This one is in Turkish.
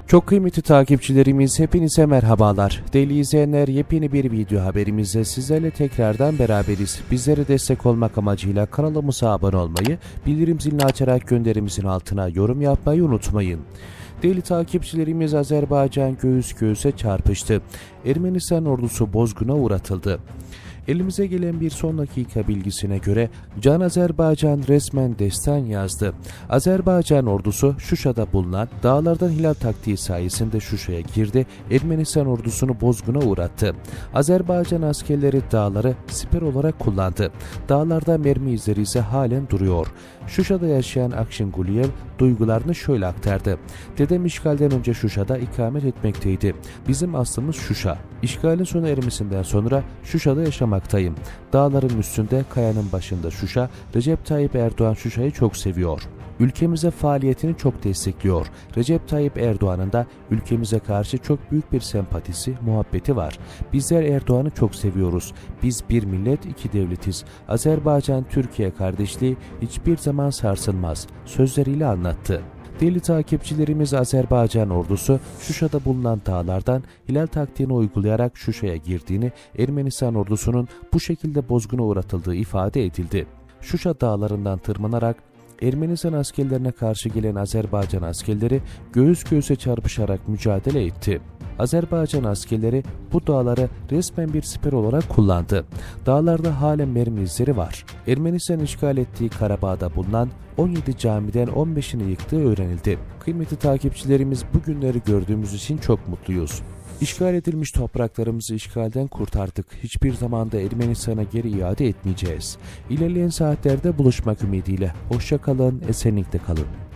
Çok kıymetli takipçilerimiz, hepinize merhabalar. Değerli izleyenler, yepyeni bir video haberimizle sizlerle tekrardan beraberiz. Bizlere destek olmak amacıyla kanalımıza abone olmayı, bildirim zilini açarak gönderimizin altına yorum yapmayı unutmayın. Değerli takipçilerimiz, Azerbaycan göğüs göğüse çarpıştı. Ermenistan ordusu bozguna uğratıldı. Elimize gelen bir son dakika bilgisine göre Can Azerbaycan resmen destan yazdı. Azerbaycan ordusu Şuşa'da bulunan dağlardan hilal taktiği sayesinde Şuşa'ya girdi, Ermenistan ordusunu bozguna uğrattı. Azerbaycan askerleri dağları siper olarak kullandı. Dağlarda mermi izleri ise halen duruyor. Şuşa'da yaşayan Akşin Guliyev duygularını şöyle aktardı. Dedem işgalden önce Şuşa'da ikamet etmekteydi. Bizim aslımız Şuşa. İşgalin sona ermesinden sonra Şuşa'da yaşamaktayım. Dağların üstünde, kayanın başında Şuşa. Recep Tayyip Erdoğan Şuşa'yı çok seviyor. Ülkemize faaliyetini çok destekliyor. Recep Tayyip Erdoğan'ın da ülkemize karşı çok büyük bir sempatisi, muhabbeti var. Bizler Erdoğan'ı çok seviyoruz. Biz bir millet, iki devletiz. Azerbaycan-Türkiye kardeşliği hiçbir zaman sarsılmaz sözleriyle anlattı. Değerli takipçilerimiz, Azerbaycan ordusu Şuşa'da bulunan dağlardan hilal taktiğini uygulayarak Şuşa'ya girdiğini, Ermenistan ordusunun bu şekilde bozguna uğratıldığı ifade edildi. Şuşa dağlarından tırmanarak Ermenistan askerlerine karşı gelen Azerbaycan askerleri göğüs göğüse çarpışarak mücadele etti. Azerbaycan askerleri bu dağları resmen bir siper olarak kullandı. Dağlarda halen mermi izleri var. Ermenistan işgal ettiği Karabağ'da bulunan 17 camiden 15'ini yıktığı öğrenildi. Kıymetli takipçilerimiz, bugünleri gördüğümüz için çok mutluyuz. İşgal edilmiş topraklarımızı işgalden kurtardık. Hiçbir zaman da Ermenistan'a geri iade etmeyeceğiz. İlerleyen saatlerde buluşmak ümidiyle. Hoşça kalın, esenlikle kalın.